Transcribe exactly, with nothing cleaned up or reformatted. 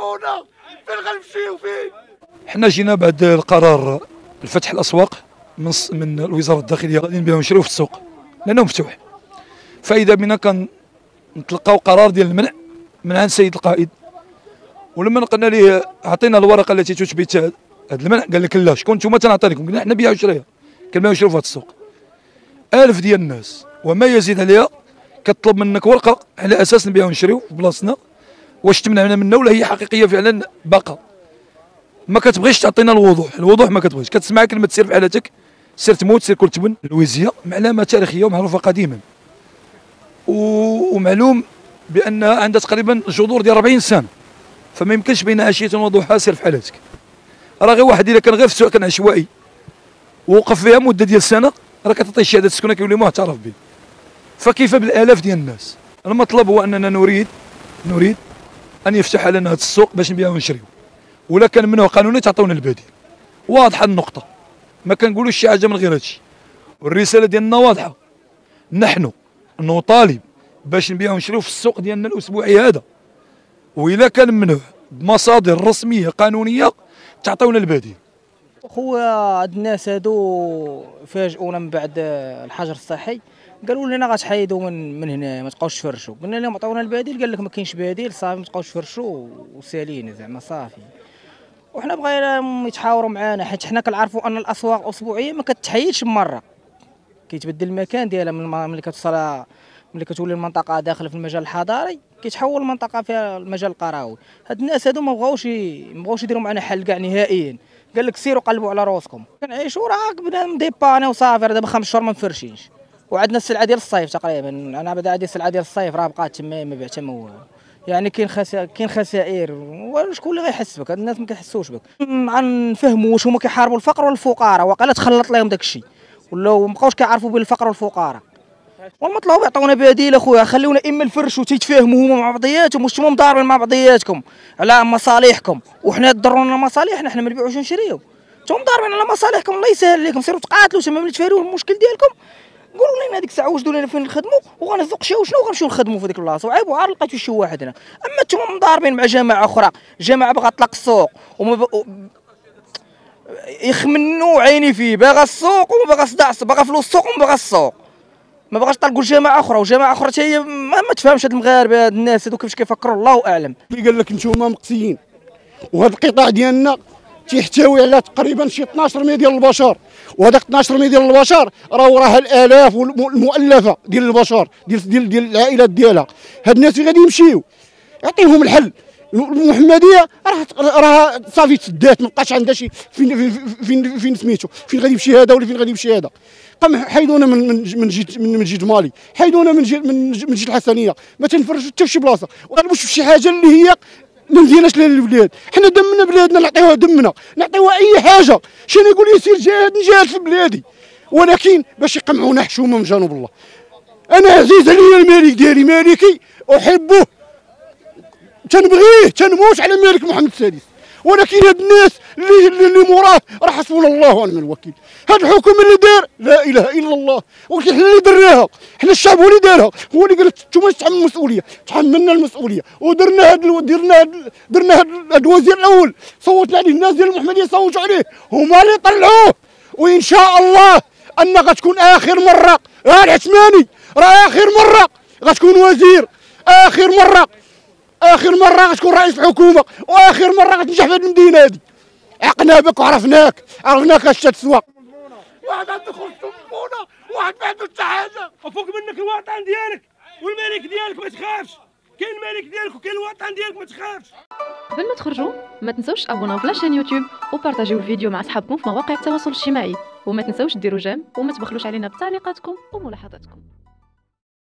طمونا فين غنمشيو فين؟ حنا جينا بعد القرار الفتح الاسواق من من الوزاره الداخليه غادي نبيعو نشريو في السوق لانه مفتوح. فاذا بنا كنتلقاو قرار ديال المنع من عند السيد القائد، ولما قلنا ليه اعطينا الورقه التي تثبت هذا المنع قال لك لا، شكون نتوما تنعطي لكم؟ قلنا حنا بيعوا وشريها كنبيعوا نشريو في هذا السوق. آلاف ديال الناس وما يزيد عليها كتطلب منك ورقه على اساس نبيعوا ونشريو في بلاصتنا، واش تمنعنا منها ولا هي حقيقيه فعلا باقه. ما كتبغيش تعطينا الوضوح، الوضوح ما كتبغيش، كتسمع كلمه سير في حالتك، سير تموت، سير كل تبن. الويزيه علامه تاريخيه ومعروفه قديما، ومعلوم بانها عندها تقريبا جذور ديال أربعين سنه، فما يمكنش بين عشيه وضحاها سير في حالتك. راه غير واحد الا كان غير في سكن عشوائي ووقف فيها مده ديال سنه راه كتعطيه شهاده السكنه كيولي معترف به. فكيف بالالاف ديال الناس؟ المطلب هو اننا نريد نريد ان يفتح لنا هذا السوق باش نبيعو ونشريو، ولا كان منه قانوني تعطيونا البديل. واضحه النقطه، ما كنقولوش شي حاجه من غير هادشي، والرساله ديالنا واضحه. نحن نطالب باش نبيعو ونشريو في السوق ديالنا الاسبوعي هذا، وإلا كان منه بمصادر رسميه قانونيه تعطيونا البديل. خويا هاد الناس هادو فاجئونا من بعد الحجر الصحي، قالوا لنا غتحيدوا من من هنا ما تبقاوش تفرشوا. قلنا لهم عطاونا البديل، قال لك ما كاينش بديل، صافي ما تبقاوش تفرشوا وسالينا زعما صافي. وحنا بغينا يتحاوروا معنا، حيت حنا كنعرفوا ان الاسواق الاسبوعيه ما كتحيدش مره، كيتبدل المكان ديالها من ملي كتوصل ملي كتولي المنطقه داخله في المجال الحضاري كيتحول المنطقه فيها المجال القروي. هاد الناس هادو ما بغاوش ما بغاوش يديروا معنا حل كاع نهائيا، قال لك سيروا قلبوا على روسكم. كنعيشوا راه بنادم ديباني وصافي، راه دابا خمس شهور ما مفرشينش، وعندنا السلعه ديال الصيف تقريبا. انا بدا عندي السلعه ديال الصيف راه بقات تما ما بعت ما والو، يعني كاين خسائر كاين خسائر، وشكون اللي غيحس بك؟ هاد الناس ما كيحسوش بك. غنفهموا واش هما كيحاربوا الفقر ولا الفقراء، واقيلا تخلط لهم داك الشيء ولاو مابقاوش كيعرفوا بين الفقر والفقراء. والمطلوب يعطونا بديل اخويا، خليونا اما الفرش وتيتفاهموا هما مع بعضياتهم، واش نتوما مضاربين مع بعضياتكم على مصالحكم وحنا ضرونا مصالحنا، حنا ما نبيعوش ونشريو. نتوما مضاربين على مصالحكم، الله يسهل عليكم، سيروا تقاتلوا تما ملي تفاروا المشكل ديالكم قولوا لنا هذيك الساعه وجدوا لنا فين نخدموا وغنذوق شي وشنو غنمشيو نخدموا في ديك البلاصه. وعيب عار لقيتو شي واحد هنا، اما نتوما مضاربين مع جماعه اخرى، جماعه باغا تطلق السوق وما ب... يخمنوا عيني فيه، باغا السوق وما باغا صداع، باغا فلوس السوق وما باغا السوق، ما باغاش طلقوا جماعه اخرى، وجماعه اخرى حتى هي ما, ما تفهمش. هاد المغاربه هاد الناس هادو كيفاش كيفكروا الله اعلم. اللي قال لك نتوما مقسيين، وهذا القطاع ديالنا تيحتوي على تقريبا شي اثناش مليون ديال البشر، وهذاك اثناش مليون ديال البشر راه وراها الالاف والمؤلفه ديال البشر ديال ديال ديال العائلات ديالها. هاد الناس اللي غادي يمشيو يعطيهم الحل. المحمديه راه راه صافي تسدات، ما بقاش عندها شي فين فين فين سميتو، فين غادي يمشي هذا ولا فين غادي يمشي هذا. قام حيدونا من من من جهه من جهه مالي، حيدونا من جهه من جهه الحسنيه، ما تنفرجوا حتى في شي بلاصه، وطالبوا شي حاجه اللي هي ما مزياناش للبلاد. حنا دمنا بلادنا نعطيوها دمنا، نعطيوها اي حاجه. شنو يقول لي سير جاهد نجاهد في بلادي، ولكن باش يقمعونا حشومه من جنوب الله. انا عزيز عليا الملك ديالي، مالكي احبه، تنبغيه، تنموت على مالك محمد السادس، ولكن هاد الناس اللي اللي موراه راه حسبنا الله ونعم الوكيل. هاد الحكومه اللي دار لا اله الا الله، ولكن حنا اللي درناها، حنا الشعب هو اللي دارها، هو اللي قال انتوما تحملوا المسؤوليه، تحملنا المسؤوليه ودرنا هاد درنا هاد درنا هاد الوزير الاول صوتنا عليه، الناس ديال المحمديه صوتوا عليه، هما اللي طلعوه. وان شاء الله ان غتكون اخر مره، راه العثماني راه اخر مره غتكون وزير، اخر مره اخر مره غتكون رئيس الحكومه، واخر مره غتنجح في هذه المدينه هذه. عقنا بك وعرفناك، عرفناك اش تسوى. واحد عنده خرج تمونه، واحد ما عنده حتى حاجه. وفوق منك الوطن ديالك والملك ديالك، ما تخافش. كاين الملك ديالك وكاين الوطن ديالك، ما تخافش. قبل ما تخرجوا ما تنسوش تابوناو في لاشين يوتيوب وبارطاجيو الفيديو مع اصحابكم في مواقع التواصل الاجتماعي، وما تنسوش ديروا جيم وما تبخلوش علينا بتعليقاتكم وملاحظاتكم.